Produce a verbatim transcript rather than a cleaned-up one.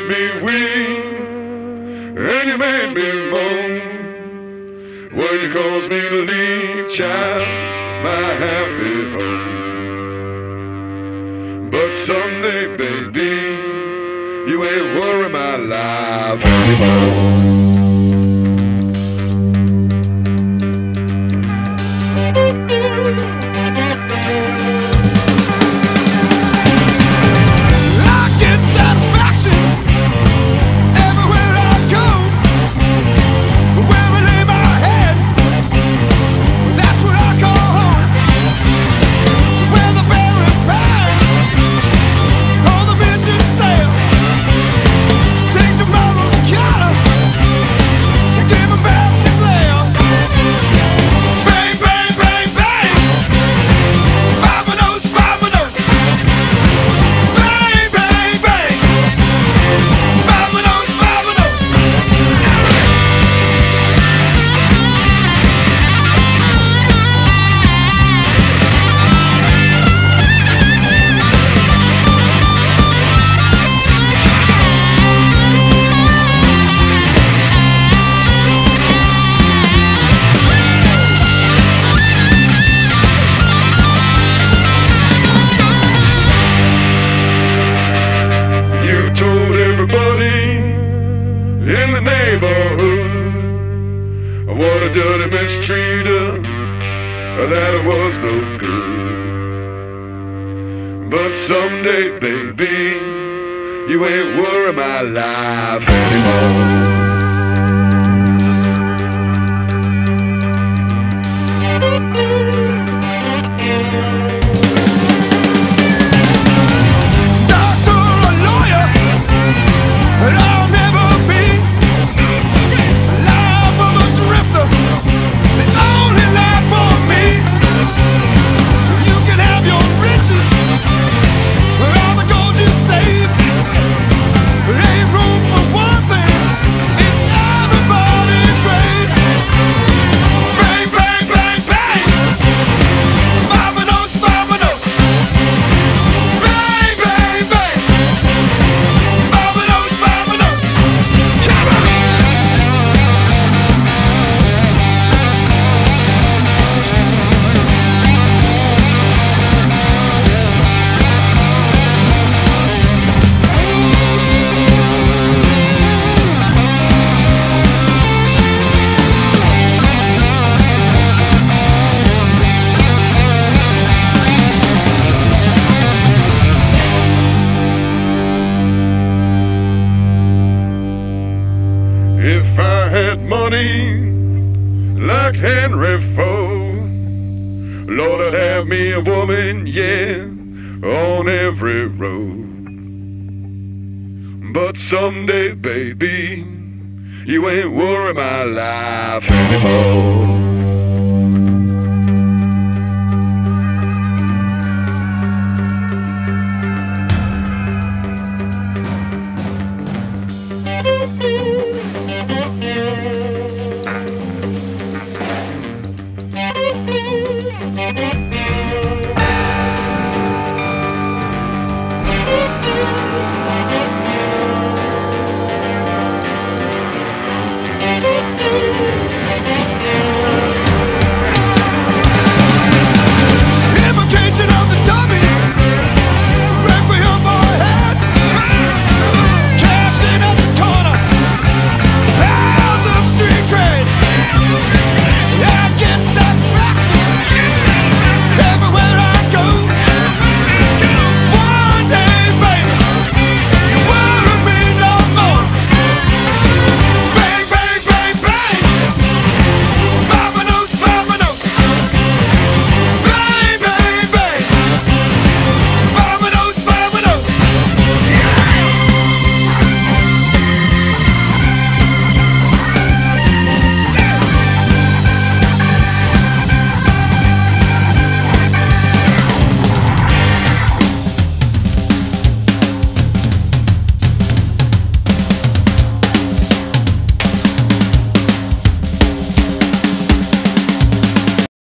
made me weep, and you made me moan. When you caused me to leave, child, my happy home. But someday, baby, you ain't worry my life anymore. In the neighborhood, what a dirty mistreater, that was no good. But someday, baby, you ain't worry my life anymore. If I had money like Henry Ford, Lord, I'd have me a woman, yeah, on every road. But someday, baby, you ain't worry my life anymore. Thank you.